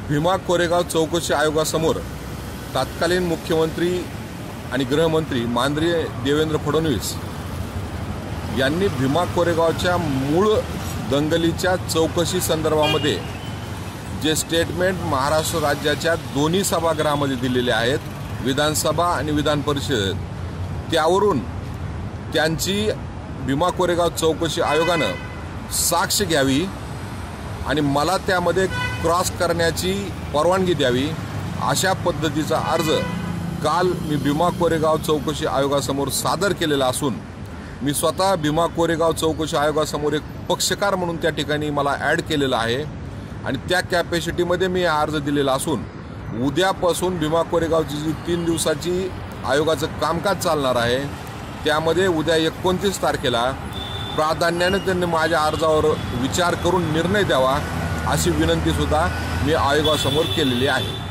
भीमा कोरेगाव चौकशी आयोगासमोर तत्कालीन मुख्यमंत्री आणि गृहमंत्री माननीय देवेंद्र फडणवीस यांनी भीमा कोरेगावच्या मूळ दंगलीच्या चौकशी संदर्भामध्ये जे स्टेटमेंट महाराष्ट्र राज्याच्या दोन्ही सभागृहामध्ये दिलेले आहेत, विधानसभा आणि विधान परिषद, त्यावरून त्यांची भीमा कोरेगाव चौकशी आयोगानं साक्ष घ्यावी आणि मला त्यामध्ये क्रॉस करण्याची परवानगी द्यावी अशा पद्धतीचा अर्ज काल मी भीमा कोरेगाव चौकशी आयोगासमोर सादर केलेला असून मी स्वतः भीमा कोरेगाव चौकशी आयोगासमोर एक पक्षकार म्हणून त्या ठिकाणी मला ॲड केलेला आहे आणि त्या कॅपॅसिटीमध्ये मी अर्ज दिलेला असून उद्यापासून भीमा कोरेगावची जी 3 दिवसाची आयोगाचं कामकाज चालणार आहे त्यामध्ये उद्या 29 तारखेला प्राधान्याने त्यांनी माझ्या अर्जावर विचार करून निर्णय द्यावा अशी विनंतीसुद्धा मी आयोगासमोर केलेली आहे।